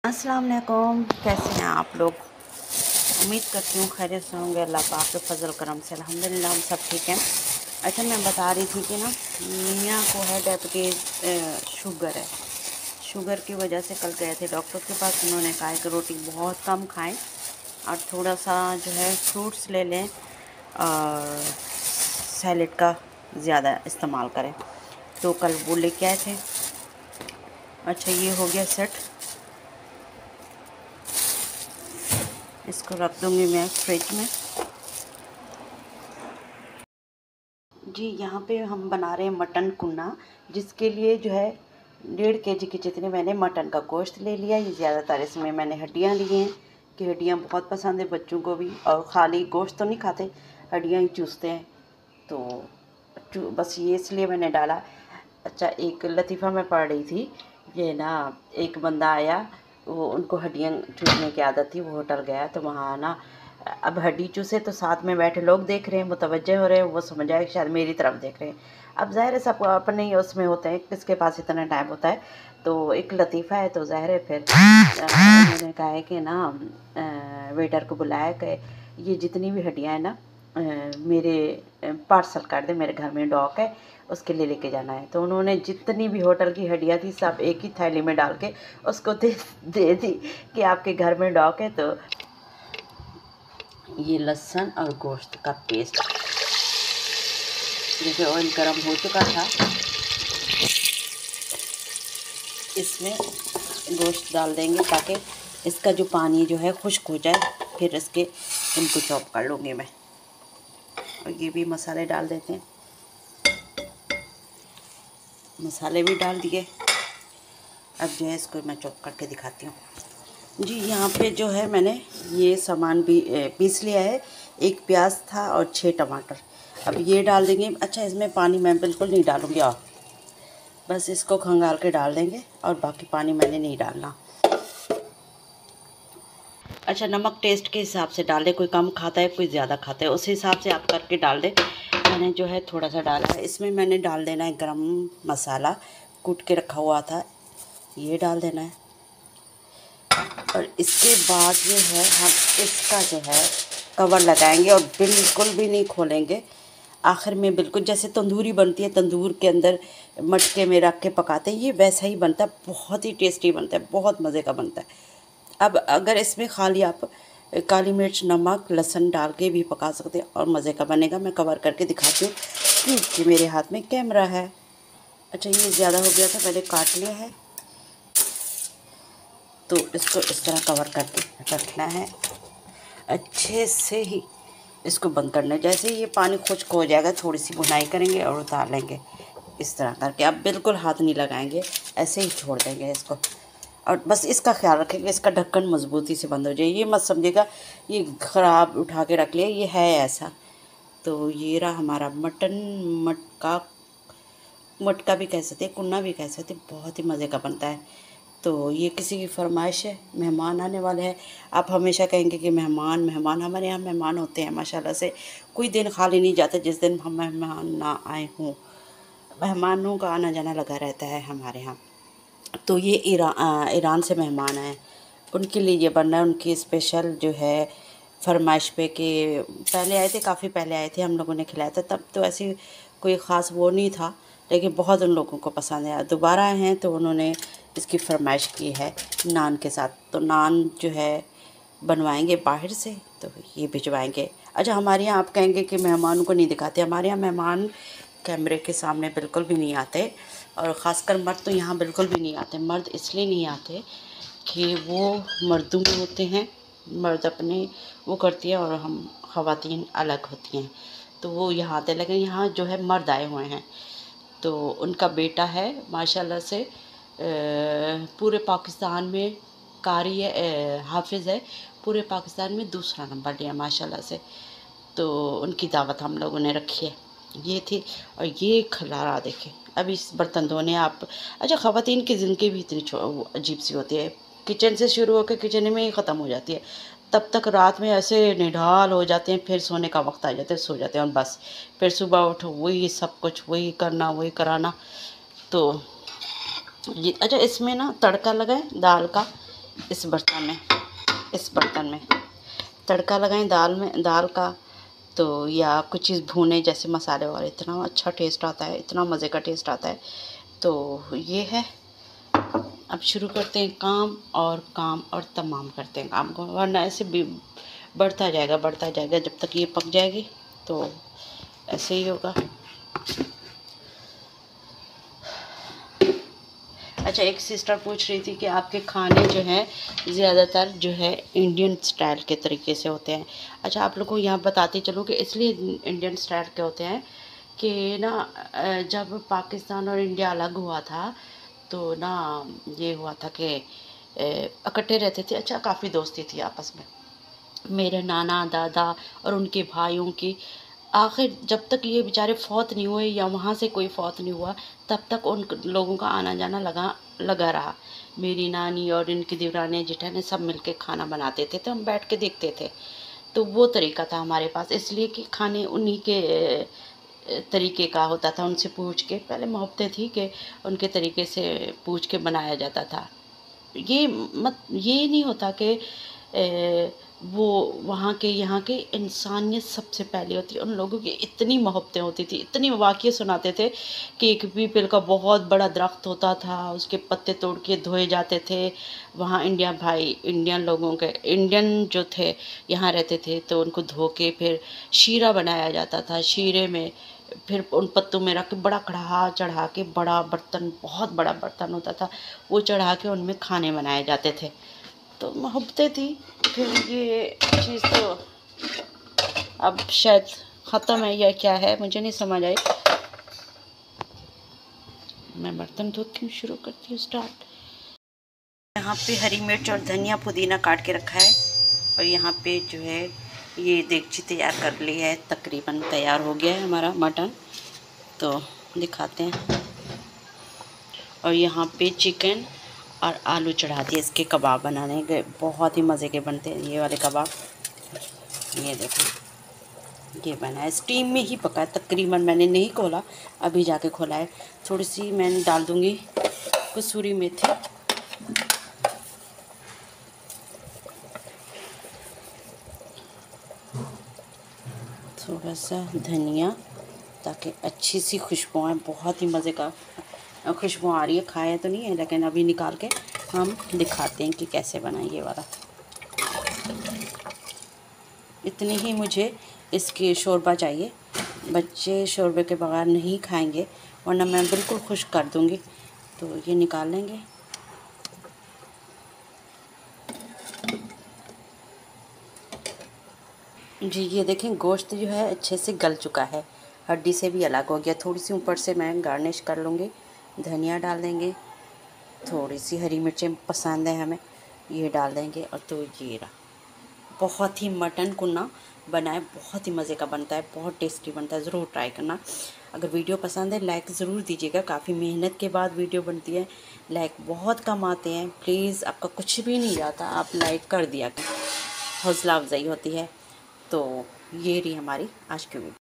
अस्सलाम वालेकुम, कैसे हैं आप लोग। उम्मीद करती हूँ खैरियत से होंगे। अल्लाह पाक के फजल करम से अल्हम्दुलिल्लाह हम सब ठीक हैं। अच्छा, मैं बता रही थी कि ना मियाँ को है डायबिटीज़, शुगर है। शुगर की वजह से कल गए थे डॉक्टर के पास। उन्होंने कहा है कि रोटी बहुत कम खाएं और थोड़ा सा जो है फ्रूट्स ले लें और सैलेड का ज़्यादा इस्तेमाल करें। तो कल वो लेके आए थे। अच्छा, ये हो गया सेट। इसको रख दूँगी मैं फ्रिज में। जी, यहाँ पे हम बना रहे हैं मटन कुन्ना, जिसके लिए जो है 1.5 kg के जितने मैंने मटन का गोश्त ले लिया। ये ज़्यादातर इसमें मैंने हड्डियाँ ली हैं कि हड्डियाँ बहुत पसंद है बच्चों को भी, और खाली गोश्त तो नहीं खाते, हड्डियाँ ही चूसते हैं। तो बस ये इसलिए मैंने डाला। अच्छा, एक लतीफ़ा मैं पढ़ रही थी, ये ना एक बंदा आया, वो उनको हड्डियाँ चूसने की आदत थी, वो होटल गया तो वहाँ ना अब हड्डी चूसे तो साथ में बैठे लोग देख रहे हैं, मुतवज्जे हो रहे हैं, वो समझ आए शायद मेरी तरफ देख रहे हैं। अब ज़ाहिर है सब अपने ही उसमें होते हैं, किसके पास इतना टाइम होता है। तो एक लतीफ़ा है तो ज़ाहिर है फिर उन्होंने कहा है कि ना वेटर को बुलाया कि ये जितनी भी हड्डियाँ हैं ना मेरे पार्सल कर दे, मेरे घर में डॉग है उसके लिए लेके जाना है। तो उन्होंने जितनी भी होटल की हड्डियाँ थी सब एक ही थैली में डाल के उसको दे दी कि आपके घर में डॉग है। तो ये लहसुन और गोश्त का पेस्ट, जैसे ऑयल गर्म हो चुका था, इसमें गोश्त डाल देंगे ताकि इसका जो पानी जो है खुश्क हो जाए। फिर इनको चॉप कर लूँगी मैं। और ये भी मसाले डाल देते हैं। मसाले भी डाल दिए। अब जो है इसको मैं चॉप करके दिखाती हूँ। जी, यहाँ पे जो है मैंने ये सामान भी पीस लिया है। एक प्याज था और 6 टमाटर। अब ये डाल देंगे। अच्छा, इसमें पानी मैं बिल्कुल नहीं डालूँगी, और बस इसको खंगाल के डाल देंगे और बाकी पानी मैंने नहीं डालना। अच्छा, नमक टेस्ट के हिसाब से डाल दें, कोई कम खाता है कोई ज़्यादा खाता है, उस हिसाब से आप करके डाल दें। मैंने जो है थोड़ा सा डाला है। इसमें मैंने डाल देना है गरम मसाला, कूट के रखा हुआ था, ये डाल देना है। और इसके बाद जो है हम इसका जो है कवर लगाएंगे और बिल्कुल भी नहीं खोलेंगे। आखिर में बिल्कुल जैसे तंदूरी बनती है, तंदूर के अंदर मटके में रख के पकाते हैं, ये वैसा ही बनता है। बहुत ही टेस्टी बनता है, बहुत मज़े का बनता है। अब अगर इसमें खाली आप काली मिर्च, नमक, लहसुन डाल के भी पका सकते हैं और मज़े का बनेगा। मैं कवर करके दिखाती हूँ क्योंकि मेरे हाथ में कैमरा है। अच्छा, ये ज़्यादा हो गया था, मैंने काट लिया है। तो इसको इस तरह कवर करके रखना है, अच्छे से ही इसको बंद करना है। जैसे ही ये पानी खुश्क हो जाएगा थोड़ी सी भुनाई करेंगे और उतार लेंगे। इस तरह करके अब बिल्कुल हाथ नहीं लगाएंगे, ऐसे ही छोड़ देंगे इसको। और बस इसका ख्याल रखेंगे इसका ढक्कन मजबूती से बंद हो जाए। ये मत समझिएगा ये ख़राब उठा के रख लिया, ये है ऐसा। तो ये रहा हमारा मटका भी कह सकते हैं, कुन्ना भी कह सकते हैं, बहुत ही मज़े का बनता है। तो ये किसी की फरमाइश है, मेहमान आने वाले हैं। आप हमेशा कहेंगे कि मेहमान मेहमान, हमारे यहाँ मेहमान होते हैं माशाल्लाह से। कोई दिन खाली नहीं जाता जिस दिन हम मेहमान ना आए हों। मेहमानों का आना जाना लगा रहता है हमारे यहाँ। तो ये ईरान से मेहमान आए, उनके लिए ये बन रहा है। उनकी स्पेशल जो है फरमाइश पे कि पहले आए थे, काफ़ी पहले आए थे, हम लोगों ने खिलाया था। तब तो ऐसी कोई ख़ास वो नहीं था, लेकिन बहुत उन लोगों को पसंद है। दोबारा आए हैं तो उन्होंने इसकी फरमाइश की है नान के साथ। तो नान जो है बनवाएंगे बाहर से, तो ये भिजवाएंगे। अच्छा, हमारे यहाँ आप कहेंगे कि मेहमानों को नहीं दिखाते, हमारे यहाँ मेहमान कैमरे के सामने बिल्कुल भी नहीं आते। और ख़ासकर मर्द तो यहाँ बिल्कुल भी नहीं आते। मर्द इसलिए नहीं आते कि वो मर्दों में होते हैं, मर्द अपने वो करती है और हम ख़वातीन अलग होती हैं, तो वो यहाँ आते। लेकिन यहाँ जो है मर्द आए हुए हैं, तो उनका बेटा है माशाल्लाह से पूरे पाकिस्तान में कारी है, हाफिज़ है, पूरे पाकिस्तान में दूसरा नंबर लिया माशाल्लाह से। तो उनकी दावत हम लोगों ने रखी है। ये थी, और ये खलारा देखें। अब इस बर्तन धोने आप, अच्छा, ख़वातीन की ज़िंदगी भी इतनी अजीब सी होती है, किचन से शुरू होकर किचन में ही ख़त्म हो जाती है। तब तक रात में ऐसे निढाल हो जाते हैं, फिर सोने का वक्त आ जाता है, सो जाते हैं और बस फिर सुबह उठो वही सब कुछ, वही करना वही कराना। तो ये अच्छा, इसमें ना तड़का लगाएं दाल का, इस बर्तन में तड़का लगाएं दाल का, तो या कुछ चीज़ भूने जैसे मसाले और इतना अच्छा टेस्ट आता है, इतना मज़े का टेस्ट आता है। तो ये है, अब शुरू करते हैं काम और तमाम करते हैं काम को, वरना ऐसे भी बढ़ता जाएगा जब तक ये पक जाएगी तो ऐसे ही होगा। अच्छा, एक सिस्टर पूछ रही थी कि आपके खाने जो हैं ज़्यादातर जो है इंडियन स्टाइल के तरीके से होते हैं। अच्छा, आप लोग को यहाँ बताती चलूँ कि इसलिए इंडियन स्टाइल के होते हैं कि ना जब पाकिस्तान और इंडिया अलग हुआ था तो ना ये हुआ था कि इकट्ठे रहते थे। अच्छा, काफ़ी दोस्ती थी आपस में, मेरे नाना दादा और उनके भाइयों की। आखिर जब तक ये बेचारे फौत नहीं हुए या वहाँ से कोई फौत नहीं हुआ, तब तक उन लोगों का आना जाना लगा रहा। मेरी नानी और इनकी देवरानी जेठानी सब मिलके खाना बनाते थे, तो हम बैठ के देखते थे। तो वो तरीका था हमारे पास, इसलिए कि खाने उन्हीं के तरीके का होता था। उनसे पूछ के, पहले मोहब्बतें थी कि उनके तरीके से पूछ के बनाया जाता था। ये नहीं होता कि वो वहाँ के यहाँ के, इंसानियत सबसे पहले होती है। उन लोगों की इतनी मोहब्बतें होती थी, इतनी वाक़ये सुनाते थे कि एक पीपल का बहुत बड़ा दरख्त होता था, उसके पत्ते तोड़ के धोए जाते थे। वहाँ इंडियन जो थे यहाँ रहते थे, तो उनको धो के फिर शीरा बनाया जाता था। शीरे में फिर उन पत्तों में रख के बड़ा कढ़ा चढ़ा के, बड़ा बर्तन, बहुत बड़ा बर्तन होता था, वो चढ़ा के उनमें खाने बनाए जाते थे। तो मोहब्बतें थी। फिर ये चीज़ तो अब शायद ख़त्म है या क्या है, मुझे नहीं समझ आई। मैं बर्तन धोती हूँ, शुरू करती हूँ स्टार्ट। यहाँ पे हरी मिर्च और धनिया पुदीना काट के रखा है, और यहाँ पे जो है ये देगची तैयार कर ली है, तकरीबन तैयार हो गया है हमारा मटन। तो दिखाते हैं। और यहाँ पे चिकन और आलू चढ़ा दिए, इसके कबाब बनाने के बहुत ही मज़े के बनते हैं ये वाले कबाब। ये देखो, ये बना है, स्टीम में ही पका है तकरीबन, मैंने नहीं खोला, अभी जाके खोला है। थोड़ी सी मैंने डाल दूँगी कसूरी मेथी, थोड़ा सा धनिया, ताकि अच्छी सी खुशबू आए। बहुत ही मज़े का खुशबू आ रही है, खाया तो नहीं है लेकिन अभी निकाल के हम दिखाते हैं कि कैसे बना ये वाला। इतनी ही मुझे इसकी शोरबा चाहिए, बच्चे शोरबे के बगैर नहीं खाएंगे, वरना मैं बिल्कुल खुश्क कर दूँगी। तो ये निकाल लेंगे। जी, ये देखें, गोश्त जो है अच्छे से गल चुका है, हड्डी से भी अलग हो गया। थोड़ी सी ऊपर से मैं गार्निश कर लूँगी, धनिया डाल देंगे, थोड़ी सी हरी मिर्चें पसंद है हमें, ये डाल देंगे। और तो ये रहा, बहुत ही मटन कुन्ना बना है, बहुत ही मज़े का बनता है, बहुत टेस्टी बनता है, ज़रूर ट्राई करना। अगर वीडियो पसंद है लाइक ज़रूर दीजिएगा, काफ़ी मेहनत के बाद वीडियो बनती है, लाइक बहुत कम आते हैं। प्लीज़, आपका कुछ भी नहीं जाता, आप लाइक कर दिया करें, हौसला अफजाई होती है। तो ये रही हमारी आज की वीडियो।